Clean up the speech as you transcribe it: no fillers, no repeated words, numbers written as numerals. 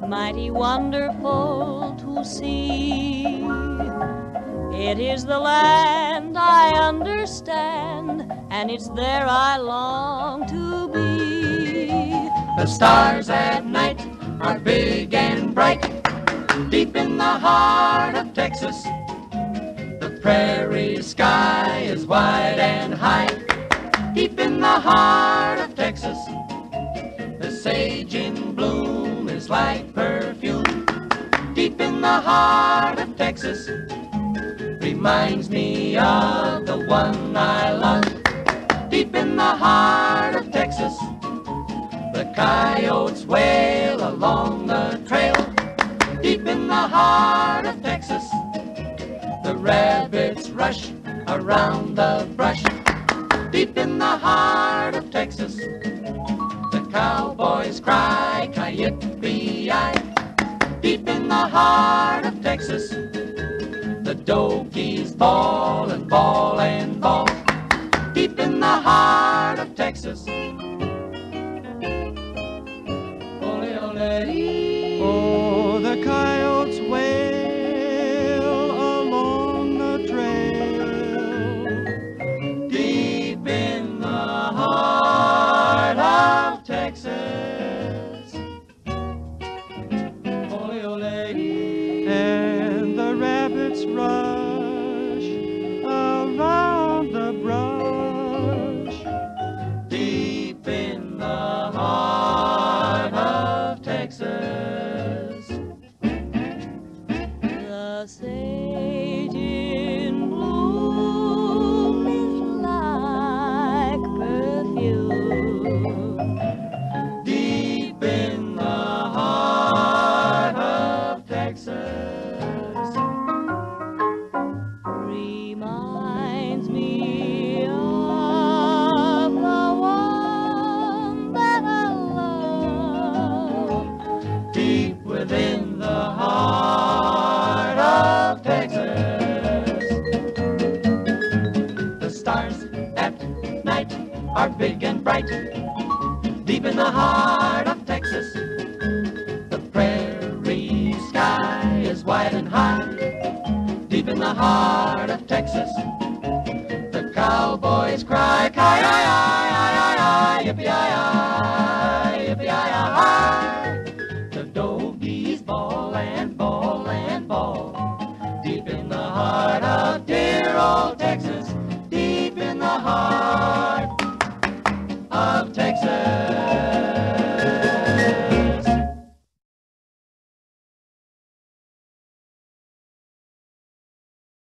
mighty wonderful to see. It is the land I understand, and it's there I long to be. The stars at night are big and bright, deep in the heart of Texas. The prairie sky is wide and high, deep in the heart of Texas. The sage in bloom is like perfume, deep in the heart of Texas. Reminds me of the one I love, deep in the heart of Texas. The coyotes wail along the trail, deep in the heart of Texas. The rabbits rush around the brush, deep in the heart of Texas. The cowboys cry, ki-yip-be-yi, deep in the heart of Texas. The dogies bawl and bawl and bawl, deep in the heart of Texas. Ole, ole. Oh, the coyotes wail along the trail, Deep in the heart of Texas. Ole, ole. and the rabbits rush around the brush. Deep in the heart of Texas. The sage in bloom is like perfume, Deep in the heart of Texas. reminds me of the one that I love. Deep within the heart of Texas. The stars at night are big and bright, deep in the heart of Texas. The prairie sky is wide and high, deep in the heart of Texas. The cowboys cry, ki-yi-yi-yi-yi, yippee-yi-yi, yippee-yi-yi. The dogies bawl and bawl and bawl, deep in the heart of dear old Texas.